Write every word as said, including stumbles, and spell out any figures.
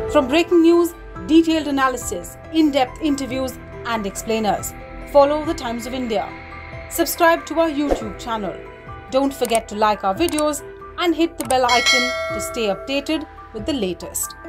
From breaking news, detailed analysis, in-depth interviews and explainers, follow the Times of India. Subscribe to our YouTube channel. Don't forget to like our videos and hit the bell icon to stay updated with the latest.